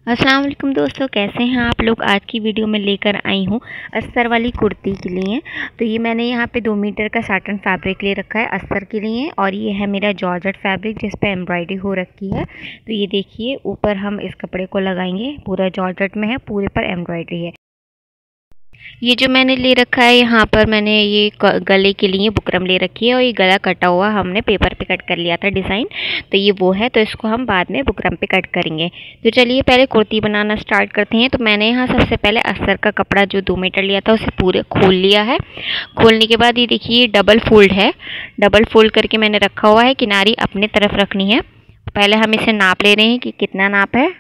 अस्सलाम वालेकुम दोस्तों, कैसे हैं आप लोग। आज की वीडियो में लेकर आई हूँ अस्तर वाली कुर्ती के लिए। तो ये मैंने यहाँ पे 2 मीटर का साटन फैब्रिक ले रखा है अस्तर के लिए, और ये है मेरा जॉर्जेट फैब्रिक जिस पे एम्ब्रॉयडरी हो रखी है। तो ये देखिए, ऊपर हम इस कपड़े को लगाएंगे, पूरा जॉर्जेट में है, पूरे पर एम्ब्रॉयडरी है। ये जो मैंने ले रखा है, यहाँ पर मैंने ये गले के लिए बुकरम ले रखी है, और ये गला कटा हुआ हमने पेपर पे कट कर लिया था डिज़ाइन। तो ये वो है, तो इसको हम बाद में बुकरम पे कट करेंगे। तो चलिए पहले कुर्ती बनाना स्टार्ट करते हैं। तो मैंने यहाँ सबसे पहले अस्तर का कपड़ा जो 2 मीटर लिया था उसे पूरे खोल लिया है। खोलने के बाद ये देखिए डबल फोल्ड है, डबल फोल्ड करके मैंने रखा हुआ है। किनारी अपने तरफ रखनी है। पहले हम इसे नाप ले रहे हैं कि कितना नाप है।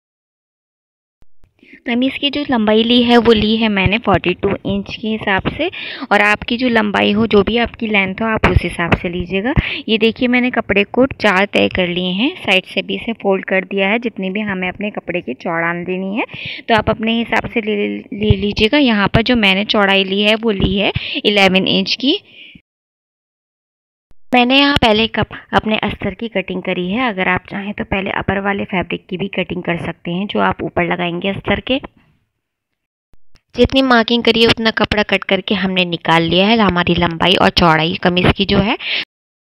कमीज़ की जो लंबाई ली है वो ली है मैंने 42 इंच के हिसाब से, और आपकी जो लंबाई हो, जो भी आपकी लेंथ हो, आप उस हिसाब से लीजिएगा। ये देखिए मैंने कपड़े को 4 तय कर लिए हैं, साइड से भी इसे फोल्ड कर दिया है जितनी भी हमें अपने कपड़े की चौड़ाई देनी है। तो आप अपने हिसाब से ले लीजिएगा। यहाँ पर जो मैंने चौड़ाई ली है वो ली है 11 इंच की। मैंने यहाँ पहले अपने अस्तर की कटिंग करी है। अगर आप चाहें तो पहले अपर वाले फैब्रिक की भी कटिंग कर सकते हैं, जो आप ऊपर लगाएंगे अस्तर के। जितनी मार्किंग करी है उतना कपड़ा कट करके हमने निकाल लिया है, हमारी लंबाई और चौड़ाई कमीज़ की जो है।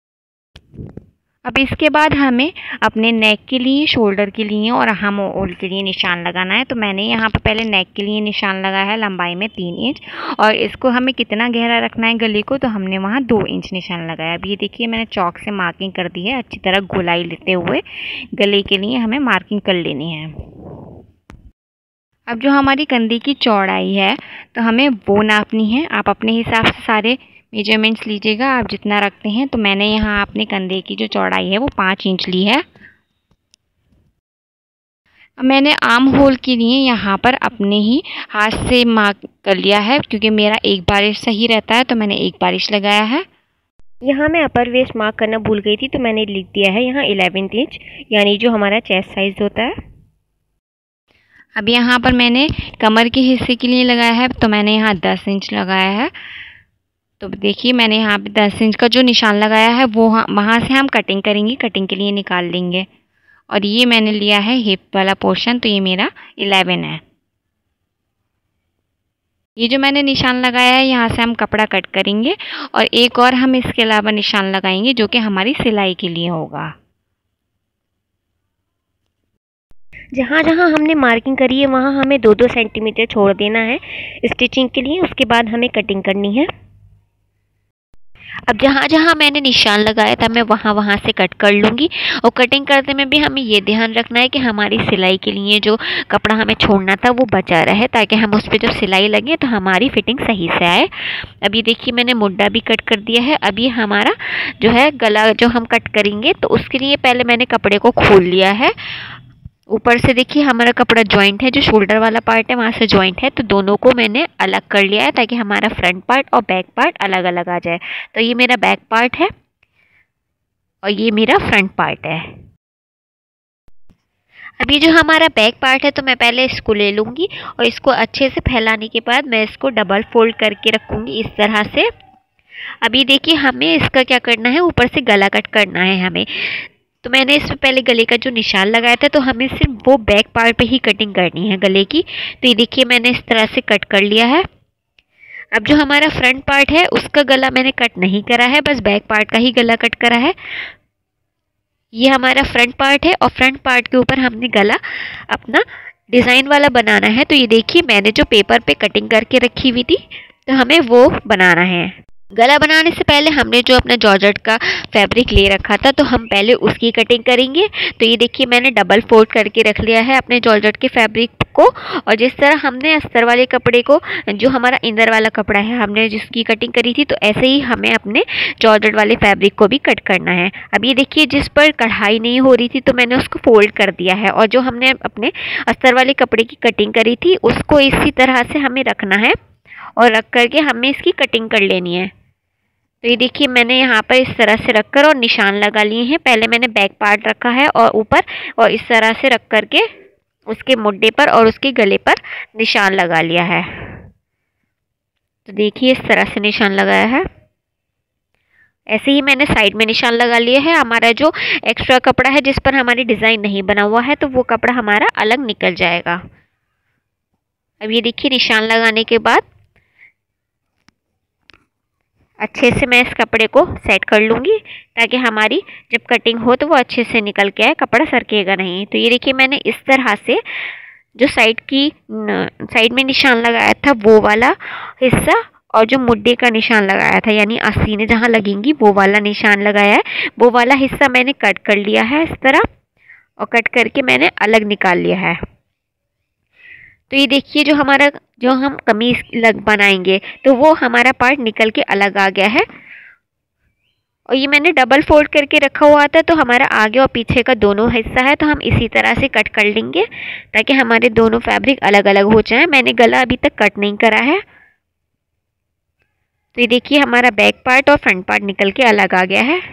अब इसके बाद हमें अपने नेक के लिए, शोल्डर के लिए और हम ओल के लिए निशान लगाना है। तो मैंने यहाँ पर पहले नेक के लिए निशान लगाया है लंबाई में 3 इंच, और इसको हमें कितना गहरा रखना है गले को, तो हमने वहाँ 2 इंच निशान लगाया। अब ये देखिए मैंने चौक से मार्किंग कर दी है, अच्छी तरह गोलाई लेते हुए गले के लिए हमें मार्किंग कर लेनी है। अब जो हमारी कंधे की चौड़ाई है तो हमें वो नापनी है। आप अपने हिसाब से सारे मेजरमेंट्स लीजिएगा, आप जितना रखते हैं। तो मैंने यहाँ अपने कंधे की जो चौड़ाई है वो 5 इंच ली है। अब मैंने आर्म होल के लिए यहाँ पर अपने ही हाथ से मार्क कर लिया है, क्योंकि मेरा एक बारिश सही रहता है, तो मैंने एक बारिश लगाया है। यहाँ मैं अपर वेस्ट मार्क करना भूल गई थी, तो मैंने लिख दिया है यहाँ 11 इंच, यानी जो हमारा चेस्ट साइज़ होता है। अब यहाँ पर मैंने कमर के हिस्से के लिए लगाया है, तो मैंने यहाँ 10 इंच लगाया है। तो देखिए मैंने यहाँ पे 10 इंच का जो निशान लगाया है वो वहाँ से हम कटिंग करेंगे, कटिंग के लिए निकाल लेंगे। और ये मैंने लिया है हिप वाला पोर्शन, तो ये मेरा 11 है। ये जो मैंने निशान लगाया है यहाँ से हम कपड़ा कट करेंगे, और एक और हम इसके अलावा निशान लगाएंगे जो कि हमारी सिलाई के लिए होगा। जहाँ जहाँ हमने मार्किंग करी है वहाँ हमें 2-2 सेंटीमीटर छोड़ देना है स्टिचिंग के लिए। उसके बाद हमें कटिंग करनी है। अब जहाँ जहाँ मैंने निशान लगाया था मैं वहाँ वहाँ से कट कर लूँगी। और कटिंग करने में भी हमें ये ध्यान रखना है कि हमारी सिलाई के लिए जो कपड़ा हमें छोड़ना था वो बचा रहे, ताकि हम उस पर जब सिलाई लगे तो हमारी फिटिंग सही से आए। अब ये देखिए मैंने मुड्डा भी कट कर दिया है। अब ये हमारा जो है गला जो हम कट करेंगे, तो उसके लिए पहले मैंने कपड़े को खोल लिया है। ऊपर से देखिए हमारा कपड़ा जॉइंट है, जो शोल्डर वाला पार्ट है वहाँ से जॉइंट है, तो दोनों को मैंने अलग कर लिया है ताकि हमारा फ्रंट पार्ट और बैक पार्ट अलग अलग आ जाए। तो ये मेरा बैक पार्ट है और ये मेरा फ्रंट पार्ट है। अब ये जो हमारा बैक पार्ट है, तो मैं पहले इसको ले लूँगी और इसको अच्छे से फैलाने के बाद मैं इसको डबल फोल्ड करके रखूँगी इस तरह से। अभी देखिए हमें इसका क्या करना है, ऊपर से गला कट करना है हमें। तो मैंने इसमें पहले गले का जो निशान लगाया था, तो हमें सिर्फ वो बैक पार्ट पे ही कटिंग करनी है गले की। तो ये देखिए मैंने इस तरह से कट कर लिया है। अब जो हमारा फ्रंट पार्ट है उसका गला मैंने कट नहीं करा है, बस बैक पार्ट का ही गला कट करा है। ये हमारा फ्रंट पार्ट है, और फ्रंट पार्ट के ऊपर हमने गला अपना डिज़ाइन वाला बनाना है। तो ये देखिए मैंने जो पेपर पे कटिंग करके रखी हुई थी, तो हमें वो बनाना है। गला बनाने से पहले हमने जो अपना जॉर्जेट का फैब्रिक ले रखा था, तो हम पहले उसकी कटिंग करेंगे। तो ये देखिए मैंने डबल फोल्ड करके रख लिया है अपने जॉर्जेट के फैब्रिक को। और जिस तरह हमने अस्तर वाले कपड़े को, जो हमारा इंदर वाला कपड़ा है, हमने जिसकी कटिंग करी थी, तो ऐसे ही हमें अपने जॉर्जेट वाले फैब्रिक को भी कट करना है। अब ये देखिए जिस पर कढ़ाई नहीं हो रही थी, तो मैंने उसको फोल्ड कर दिया है, और जो हमने अपने अस्तर वाले कपड़े की कटिंग करी थी उसको इसी तरह से हमें रखना है, और रख करके हमें इसकी कटिंग कर लेनी है। तो ये देखिए मैंने यहाँ पर इस तरह से रखकर और निशान लगा लिए हैं। पहले मैंने बैक पार्ट रखा है और ऊपर, और इस तरह से रख करके उसके मुड्डे पर और उसके गले पर निशान लगा लिया है। तो देखिए इस तरह से निशान लगाया है। ऐसे ही मैंने साइड में निशान लगा लिया है। हमारा जो एक्स्ट्रा कपड़ा है जिस पर हमारी डिज़ाइन नहीं बना हुआ है तो वो कपड़ा हमारा अलग निकल जाएगा। अब ये देखिए निशान लगाने के बाद अच्छे से मैं इस कपड़े को सेट कर लूँगी ताकि हमारी जब कटिंग हो तो वो अच्छे से निकल के आए, कपड़ा सरकेगा नहीं। तो ये देखिए मैंने इस तरह से जो साइड में निशान लगाया था वो वाला हिस्सा और जो मुड्डे का निशान लगाया था यानी आस्तीनें जहाँ लगेंगी वो वाला निशान लगाया है, वो वाला हिस्सा मैंने कट कर लिया है इस तरह, और कट करके मैंने अलग निकाल लिया है। तो ये देखिए जो हम कमीज लग बनाएंगे तो वो हमारा पार्ट निकल के अलग आ गया है। और ये मैंने डबल फोल्ड करके रखा हुआ था तो हमारा आगे और पीछे का दोनों हिस्सा है, तो हम इसी तरह से कट कर लेंगे ताकि हमारे दोनों फैब्रिक अलग अलग हो जाए। मैंने गला अभी तक कट नहीं करा है। तो ये देखिए हमारा बैक पार्ट और फ्रंट पार्ट निकल के अलग आ गया है।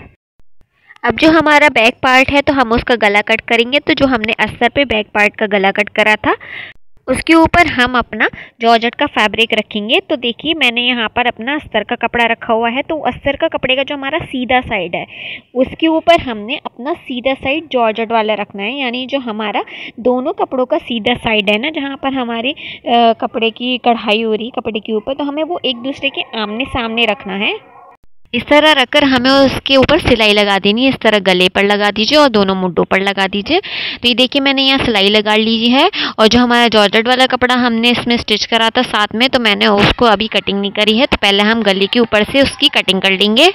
अब जो हमारा बैक पार्ट है तो हम उसका गला कट करेंगे। तो जो हमने अस्तर पे बैक पार्ट का गला कट करा था उसके ऊपर हम अपना जॉर्जेट का फैब्रिक रखेंगे। तो देखिए मैंने यहाँ पर अपना अस्तर का कपड़ा रखा हुआ है, तो अस्तर का कपड़े का जो हमारा सीधा साइड है उसके ऊपर हमने अपना सीधा साइड जॉर्जेट वाला रखना है, यानी जो हमारा दोनों कपड़ों का सीधा साइड है ना, जहाँ पर हमारे कपड़े की कढ़ाई हो रही कपड़े के ऊपर, तो हमें वो एक दूसरे के आमने सामने रखना है। इस तरह रखकर हमें उसके ऊपर सिलाई लगा देनी है। इस तरह गले पर लगा दीजिए और दोनों मुड्डों पर लगा दीजिए। तो ये देखिए मैंने यहाँ सिलाई लगा ली है। और जो हमारा जॉर्जेट वाला कपड़ा हमने इसमें स्टिच करा था साथ में, तो मैंने उसको अभी कटिंग नहीं करी है, तो पहले हम गले के ऊपर से उसकी कटिंग कर लेंगे।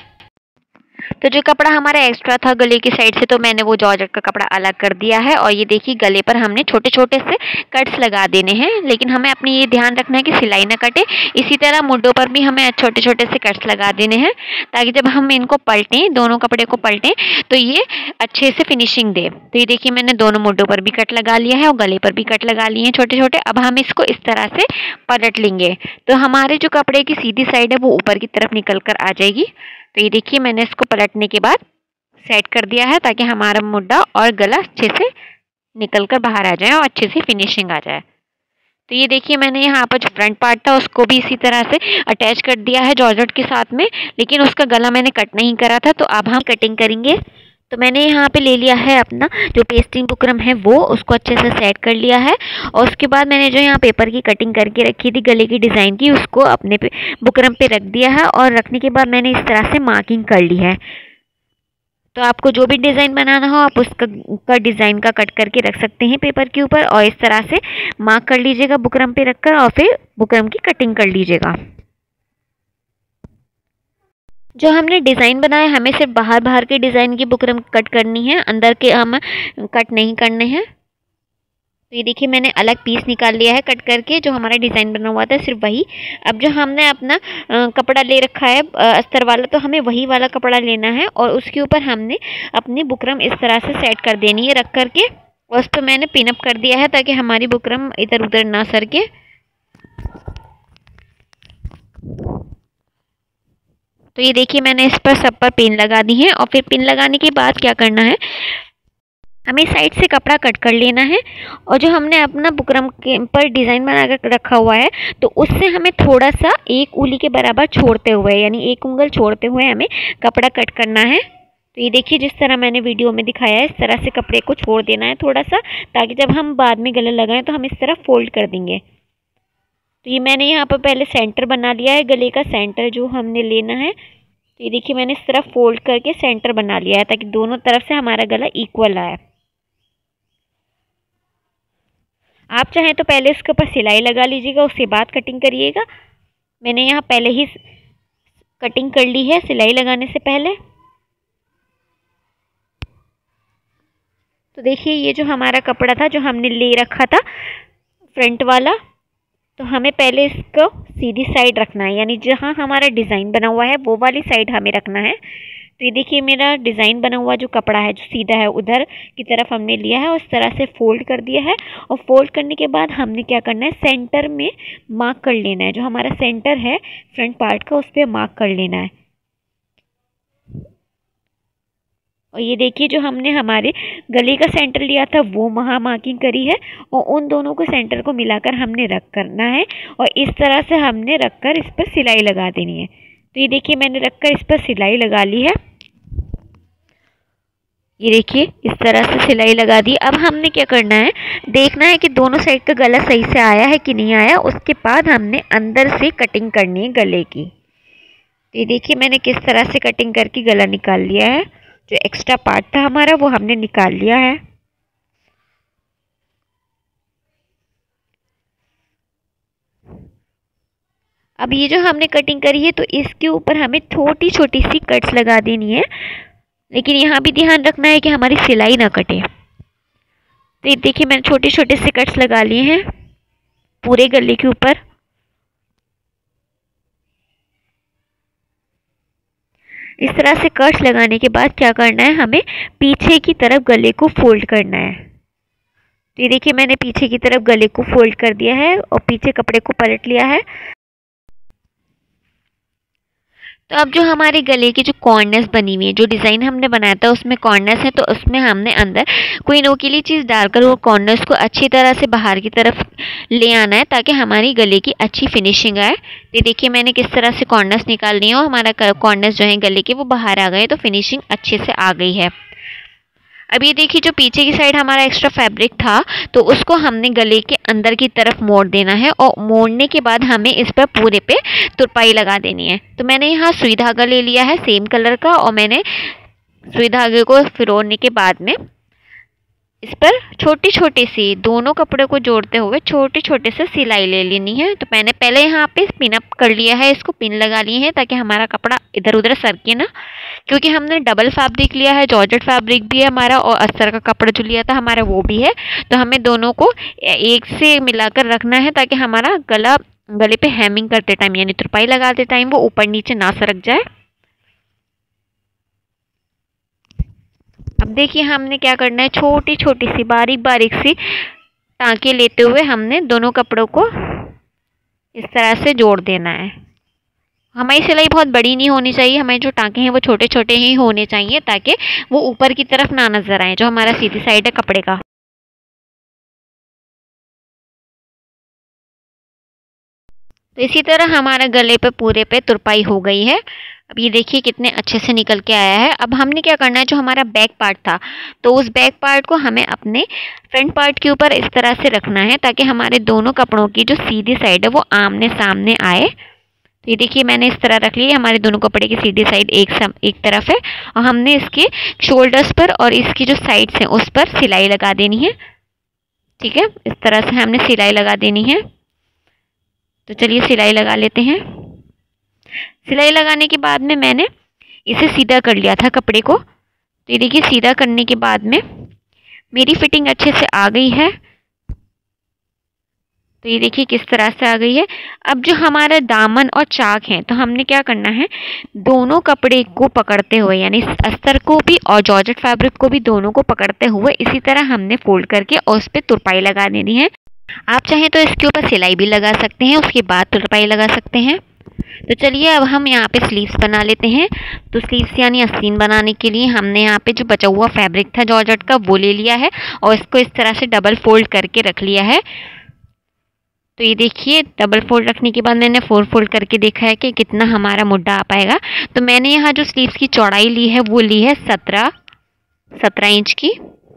तो जो कपड़ा हमारा एक्स्ट्रा था गले की साइड से, तो मैंने वो जॉर्जेट का कपड़ा अलग कर दिया है। और ये देखिए गले पर हमने छोटे छोटे से कट्स लगा देने हैं, लेकिन हमें अपनी ये ध्यान रखना है कि सिलाई ना कटे। इसी तरह मुड्डों पर भी हमें छोटे छोटे से कट्स लगा देने हैं ताकि जब हम इनको पलटें, दोनों कपड़े को पलटें, तो ये अच्छे से फिनिशिंग दे। तो ये देखिए मैंने दोनों मुड्डों पर भी कट लगा लिया है और गले पर भी कट लगा लिए हैं छोटे छोटे। अब हम इसको इस तरह से पलट लेंगे तो हमारे जो कपड़े की सीधी साइड है वो ऊपर की तरफ निकल कर आ जाएगी। तो ये देखिए मैंने इसको पलटने के बाद सेट कर दिया है ताकि हमारा मुड्डा और गला अच्छे से निकल कर बाहर आ जाए और अच्छे से फिनिशिंग आ जाए। तो ये देखिए मैंने यहाँ पर जो फ्रंट पार्ट था उसको भी इसी तरह से अटैच कर दिया है जॉर्जेट के साथ में, लेकिन उसका गला मैंने कट नहीं करा था। तो अब हम कटिंग करेंगे। तो मैंने यहाँ पे ले लिया है अपना जो पेस्टिंग बुकरम है वो, उसको अच्छे से सेट कर लिया है। और उसके बाद मैंने जो यहाँ पेपर की कटिंग करके रखी थी गले की डिज़ाइन की, उसको अपने बुकरम पे रख दिया है। और रखने के बाद मैंने इस तरह से मार्किंग कर ली है। तो आपको जो भी डिज़ाइन बनाना हो आप उसका डिज़ाइन का कट करके रख सकते हैं पेपर के ऊपर, और इस तरह से मार्क कर लीजिएगा बुकरम पे रखकर, और फिर बुकरम की कटिंग कर लीजिएगा। जो हमने डिज़ाइन बनाया हमें सिर्फ बाहर बाहर के डिज़ाइन की बुकरम कट करनी है, अंदर के हम कट नहीं करने हैं। तो ये देखिए मैंने अलग पीस निकाल लिया है कट करके, जो हमारा डिज़ाइन बना हुआ था सिर्फ वही। अब जो हमने अपना कपड़ा ले रखा है अस्तर वाला, तो हमें वही वाला कपड़ा लेना है और उसके ऊपर हमने अपनी बुकरम इस तरह से सेट कर देनी है रख करके। और उस पर मैंने पिनअप कर दिया है ताकि हमारी बुकरम इधर उधर ना सरके। तो ये देखिए मैंने इस पर सब पर पिन लगा दी है। और फिर पिन लगाने के बाद क्या करना है, हमें साइड से कपड़ा कट कर लेना है। और जो हमने अपना बुकरम के पर डिज़ाइन बना कर रखा हुआ है, तो उससे हमें थोड़ा सा एक उंगली के बराबर छोड़ते हुए, यानी एक उंगल छोड़ते हुए हमें कपड़ा कट करना है। तो ये देखिए जिस तरह मैंने वीडियो में दिखाया है इस तरह से कपड़े को छोड़ देना है थोड़ा सा, ताकि जब हम बाद में गले लगाएं तो हम इस तरह फोल्ड कर देंगे। तो ये मैंने यहाँ पर पहले सेंटर बना लिया है, गले का सेंटर जो हमने लेना है। तो ये देखिए मैंने इस तरह फोल्ड करके सेंटर बना लिया है ताकि दोनों तरफ से हमारा गला इक्वल आए। आप चाहें तो पहले इसके ऊपर सिलाई लगा लीजिएगा, उसके बाद कटिंग करिएगा। मैंने यहाँ पहले ही कटिंग कर ली है सिलाई लगाने से पहले। तो देखिए ये जो हमारा कपड़ा था जो हमने ले रखा था फ्रंट वाला, तो हमें पहले इसको सीधी साइड रखना है, यानी जहाँ हमारा डिज़ाइन बना हुआ है वो वाली साइड हमें रखना है। तो ये देखिए मेरा डिज़ाइन बना हुआ जो कपड़ा है जो सीधा है उधर की तरफ हमने लिया है और इस तरह से फोल्ड कर दिया है। और फोल्ड करने के बाद हमने क्या करना है, सेंटर में मार्क कर लेना है। जो हमारा सेंटर है फ्रंट पार्ट का उस पर मार्क कर लेना है। और ये देखिए जो हमने हमारे गले का सेंटर लिया था वो वहाँ मार्किंग करी है, और उन दोनों को सेंटर को मिलाकर हमने रख करना है। और इस तरह से हमने रख कर इस पर सिलाई लगा देनी है। तो ये देखिए मैंने रखकर इस पर सिलाई लगा ली है। ये देखिए इस तरह से सिलाई लगा दी। अब हमने क्या करना है, देखना है कि दोनों साइड का गला सही से आया है कि नहीं आया। उसके बाद हमने अंदर से कटिंग करनी है गले की। तो ये देखिए मैंने किस तरह से कटिंग करके गला निकाल लिया है। जो एक्स्ट्रा पार्ट था हमारा वो हमने निकाल लिया है। अब ये जो हमने कटिंग करी है तो इसके ऊपर हमें छोटी छोटी सी कट्स लगा देनी है, लेकिन यहाँ भी ध्यान रखना है कि हमारी सिलाई ना कटे। तो ये देखिए मैंने छोटे छोटे से कट्स लगा लिए हैं पूरे गले के ऊपर। इस तरह से कट्स लगाने के बाद क्या करना है, हमें पीछे की तरफ गले को फोल्ड करना है। तो ये देखिए मैंने पीछे की तरफ गले को फोल्ड कर दिया है और पीछे कपड़े को पलट लिया है। तो अब जो हमारे गले की जो कॉर्नर्स बनी हुई है, जो डिज़ाइन हमने बनाया था उसमें कॉर्नर्स है, तो उसमें हमने अंदर कोई नोकीली चीज़ डालकर वो कॉर्नर्स को अच्छी तरह से बाहर की तरफ ले आना है ताकि हमारी गले की अच्छी फिनिशिंग आए। तो देखिए मैंने किस तरह से कॉर्नर्स निकाल लिए और हमारा कॉर्नर्स जो है गले के वो बाहर आ गए, तो फिनिशिंग अच्छे से आ गई है। अब ये देखिए जो पीछे की साइड हमारा एक्स्ट्रा फैब्रिक था तो उसको हमने गले के अंदर की तरफ मोड़ देना है और मोड़ने के बाद हमें इस पर पूरे पे तुरपाई लगा देनी है। तो मैंने यहाँ सुई धागा ले लिया है सेम कलर का और मैंने सुई धागे को फिरोने के बाद में इस पर छोटी छोटी सी दोनों कपड़े को जोड़ते हुए छोटे छोटे से सिलाई ले लेनी है। तो मैंने पहले यहाँ पे पिन अप कर लिया है, इसको पिन लगा लिए हैं ताकि हमारा कपड़ा इधर उधर सरके ना, क्योंकि हमने डबल फैब्रिक लिया है, जॉर्जेट फैब्रिक भी है हमारा और अस्तर का कपड़ा जो लिया था हमारा वो भी है। तो हमें दोनों को एक से मिलाकर रखना है ताकि हमारा गले पे हेमिंग करते टाइम यानी तुरपाई लगाते टाइम वो ऊपर नीचे ना सरक जाए। अब देखिए हमने क्या करना है, छोटी छोटी सी बारीक बारीक सी टाँके लेते हुए हमने दोनों कपड़ों को इस तरह से जोड़ देना है। हमारी सिलाई बहुत बड़ी नहीं होनी चाहिए, हमारे जो टाँके हैं वो छोटे छोटे ही होने चाहिए ताकि वो ऊपर की तरफ ना नजर आए जो हमारा सीधी साइड है कपड़े का। तो इसी तरह हमारा गले पे पूरे पे तुरपाई हो गई है। अब ये देखिए कितने अच्छे से निकल के आया है। अब हमने क्या करना है, जो हमारा बैक पार्ट था तो उस बैक पार्ट को हमें अपने फ्रंट पार्ट के ऊपर इस तरह से रखना है ताकि हमारे दोनों कपड़ों की जो सीधी साइड है वो आमने सामने आए। तो ये देखिए मैंने इस तरह रख लिया, हमारे दोनों कपड़े की सीधी साइड एक तरफ है और हमने इसके शोल्डर्स पर और इसकी जो साइड्स हैं उस पर सिलाई लगा देनी है। ठीक है, इस तरह से हमने सिलाई लगा देनी है। तो चलिए सिलाई लगा लेते हैं। सिलाई लगाने के बाद में मैंने इसे सीधा कर लिया था कपड़े को। तो ये देखिए सीधा करने के बाद में मेरी फिटिंग अच्छे से आ गई है। तो ये देखिए किस तरह से आ गई है। अब जो हमारा दामन और चाक है तो हमने क्या करना है, दोनों कपड़े को पकड़ते हुए यानी अस्तर को भी और जॉर्जेट फैब्रिक को भी दोनों को पकड़ते हुए इसी तरह हमने फोल्ड करके और उस पर तुरपाई लगा देनी है। आप चाहें तो इसके ऊपर सिलाई भी लगा सकते हैं, उसके बाद तुरपाई लगा सकते हैं। तो चलिए अब हम यहाँ पे स्लीव्स बना लेते हैं। तो स्लीव्स यानी आस्तीन बनाने के लिए हमने यहाँ पे जो बचा हुआ फैब्रिक था जॉर्जेट का वो ले लिया है और इसको इस तरह से डबल फोल्ड करके रख लिया है। तो ये देखिए डबल फोल्ड रखने के बाद मैंने 4 फोल्ड करके देखा है कि कितना हमारा मुड्ढा आ पाएगा। तो मैंने यहाँ जो स्लीव्स की चौड़ाई ली है वो ली है 17 इंच की।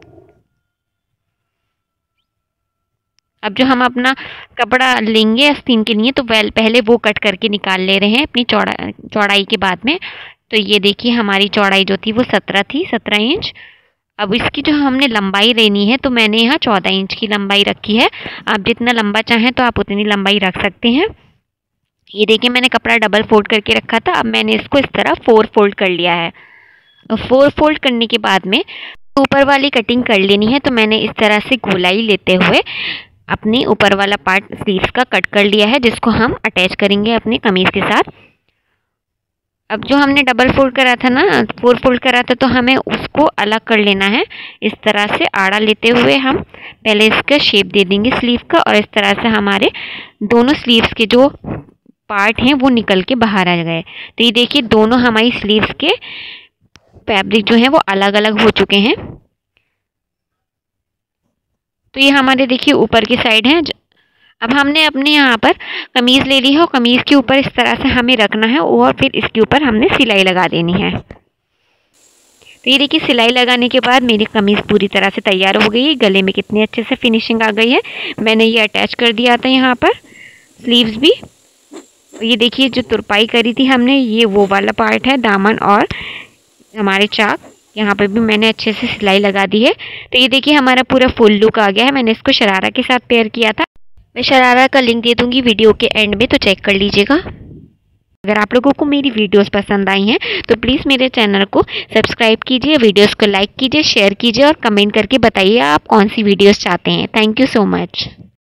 अब जो हम अपना कपड़ा लेंगे आस्तीन के लिए तो पहले वो कट करके निकाल ले रहे हैं अपनी चौड़ाई के बाद में। तो ये देखिए हमारी चौड़ाई जो थी वो 17 थी, 17 इंच। अब इसकी जो हमने लंबाई लेनी है तो मैंने यहाँ 14 इंच की लंबाई रखी है। आप जितना लंबा चाहें तो आप उतनी लंबाई रख सकते हैं। ये देखिए मैंने कपड़ा डबल फोल्ड करके रखा था, अब मैंने इसको इस तरह 4 फोल्ड कर लिया है। 4 फोल्ड करने के बाद में ऊपर वाली कटिंग कर लेनी है। तो मैंने इस तरह से गोलाई लेते हुए अपनी ऊपर वाला पार्ट स्लीव्स का कट कर लिया है जिसको हम अटैच करेंगे अपनी कमीज के साथ। अब जो हमने डबल फोल्ड करा था ना, 4 फोल्ड करा था, तो हमें उसको अलग कर लेना है। इस तरह से आड़ा लेते हुए हम पहले इसका शेप दे देंगे स्लीव का और इस तरह से हमारे दोनों स्लीव्स के जो पार्ट हैं वो निकल के बाहर आ गए। तो ये देखिए दोनों हमारी स्लीव्स के फैब्रिक जो है वो अलग अलग हो चुके हैं। तो ये हमारे देखिए ऊपर की साइड है। अब हमने अपने यहाँ पर कमीज़ ले ली है और कमीज़ के ऊपर इस तरह से हमें रखना है और फिर इसके ऊपर हमने सिलाई लगा देनी है। तो ये देखिए सिलाई लगाने के बाद मेरी कमीज़ पूरी तरह से तैयार हो गई है। गले में कितनी अच्छे से फिनिशिंग आ गई है। मैंने ये अटैच कर दिया था यहाँ पर स्लीव्स भी। तो ये देखिए जो तुरपाई करी थी हमने, ये वो वाला पार्ट है, दामन और हमारे चाक, यहाँ पर भी मैंने अच्छे से सिलाई लगा दी है। तो ये देखिए हमारा पूरा फुल लुक आ गया है। मैंने इसको शरारा के साथ पेयर किया था। मैं शरारा का लिंक दे दूँगी वीडियो के एंड में, तो चेक कर लीजिएगा। अगर आप लोगों को मेरी वीडियोस पसंद आई हैं तो प्लीज़ मेरे चैनल को सब्सक्राइब कीजिए, वीडियोस को लाइक कीजिए, शेयर कीजिए और कमेंट करके बताइए आप कौन सी वीडियोस चाहते हैं। Thank you so much.